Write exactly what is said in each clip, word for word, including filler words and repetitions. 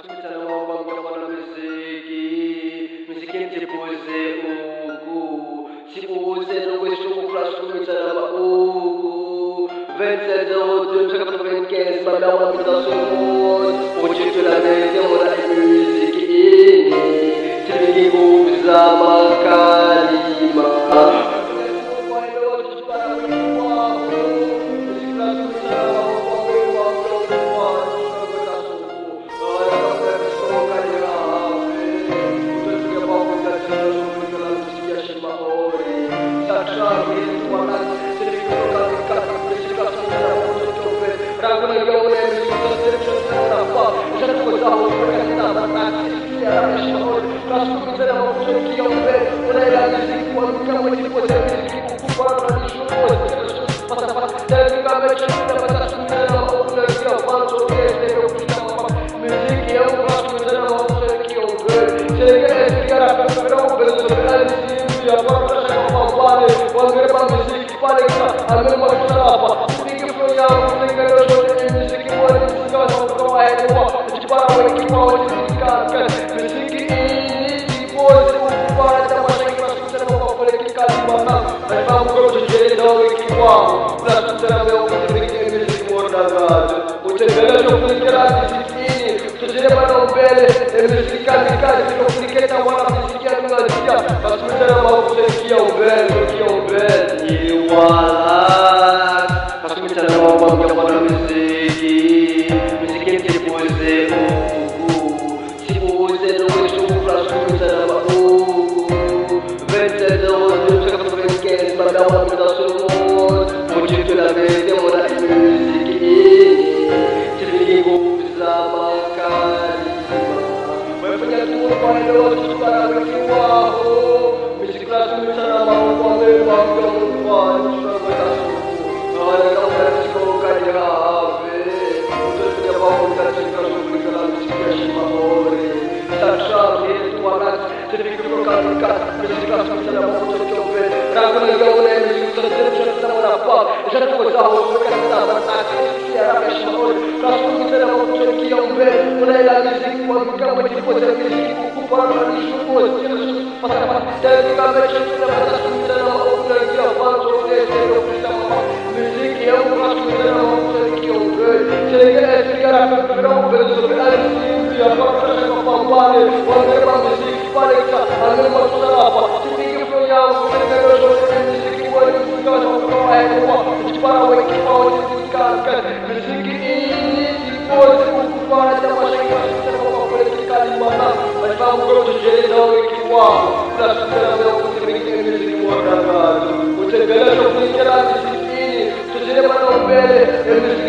Ascoltare un po' la muziki, muziki ntipuze uku, tipuze no questo class ascoltare la uku, vingt zéro deux quatre-vingt-quinze, madame habitation, oggi la mente ora è musichi, ti buza makalima.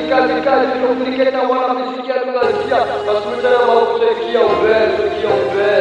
Ascoltare la musica, chi è un bello, chi è un bello.